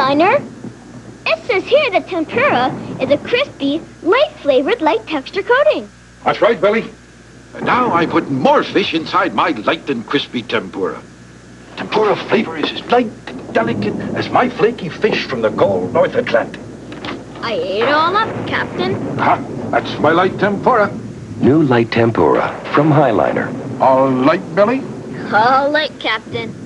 Liner. It says here that tempura is a crispy, light-flavored, light-texture coating. That's right, Billy. And now I put more fish inside my light and crispy tempura. Tempura flavor is as light and delicate as my flaky fish from the cold North Atlantic. I ate it all up, Captain. That's my light tempura. New light tempura from Highliner. All light, Billy? All light, Captain.